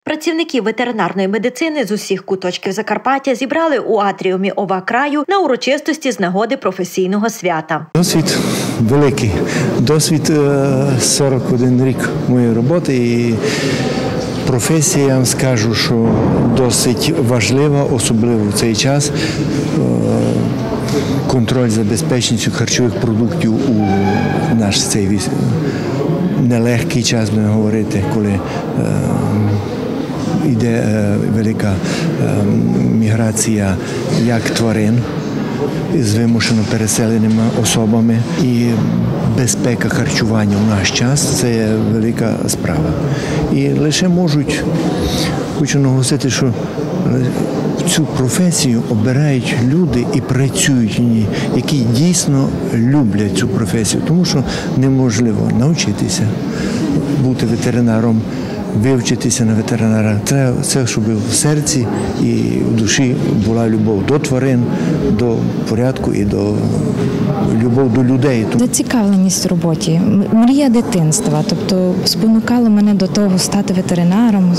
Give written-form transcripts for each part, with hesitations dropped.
Працівників ветеринарної медицини з усіх куточків Закарпаття зібрали у атріумі ОВА краю на урочистості з нагоди професійного свята. Досвід великий, досвід 41 рік моєї роботи і професія, я вам скажу, що досить важлива, особливо в цей час. Контроль за безпечністю харчових продуктів у наш цей нелегкий час, будемо говорити, коли йде велика міграція як тварин з вимушено переселеними особами. І безпека харчування в наш час – це велика справа. І лише хочу наголосити, що цю професію обирають люди і працюють в ній, які дійсно люблять цю професію, тому що неможливо навчитися бути ветеринаром, вивчитися на ветеринара. Треба це, щоб в серці і в душі була любов до тварин, до порядку і любов до людей. Зацікавленість в роботі, мрія дитинства, тобто спонукала мене до того стати ветеринаром.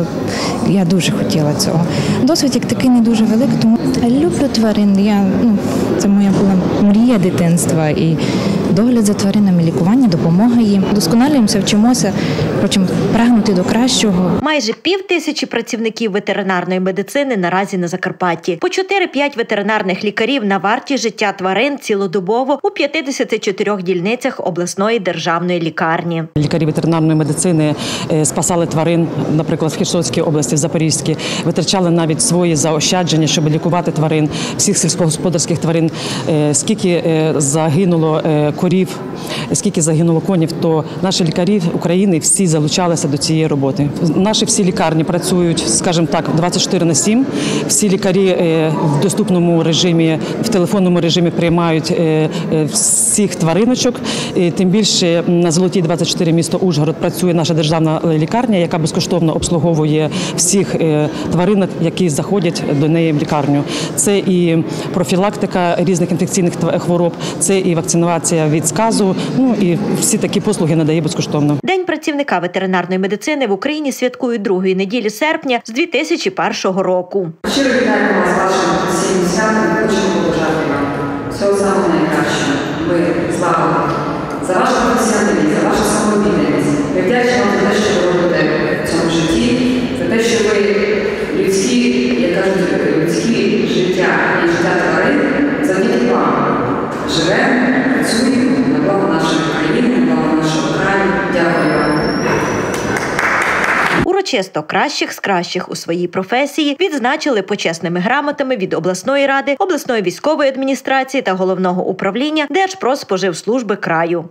Я дуже хотіла цього. Досвід як такий не дуже великий, тому люблю тварин. Це моя була мрія дитинства і догляд за тваринами, лікування, допомога їм. Досконалюємося, вчимося, хочемо прагнути до кращого. Майже 5000 працівників ветеринарної медицини наразі на Закарпатті. По 4-5 ветеринарних лікарів на варті життя тварин цілодобово у 54 дільницях обласної державної лікарні. Лікарі ветеринарної медицини спасали тварин, наприклад, в Херсонській області, в Запорізькій, витрачали навіть свої заощадження, щоб лікувати тварин, всіх сільськогосподарських тварин. Скільки загинуло корів, скільки загинуло конів, то наші лікарі України всі залучалися до цієї роботи. Наші всі лікарні працюють, скажімо так, 24/7. Всі лікарі в доступному режимі, в телефонному режимі приймають всіх твариночок. І тим більше на Золотій 24 місто Ужгород працює наша державна лікарня, яка безкоштовно обслуговує всіх тваринок, які заходять до неї в лікарню. Це і профілактика різних інфекційних хвороб, це і вакцинація від сказу, і всі такі послуги надає безкоштовно. День працівника ветеринарної медицини в Україні святкують другої неділі серпня з 2001 року. Щиро вітаємо вас з вашим професійним святом і хочемо побажати вам всього самого найкращого. Мир, слава за вашу професіоналізм, за вашу самовідданість. Ми вдячні вам за те, що ви робите в цьому житті, за те, що ви людські, як кажуть, людські життя і життя тварин завдяки вам живемо, працюємо на благо нашої країни, на благо нашого краю. Дякую вам. Урочисто кращих з кращих у своїй професії відзначили почесними грамотами від обласної ради, обласної військової адміністрації та головного управління Держпродспоживслужби краю.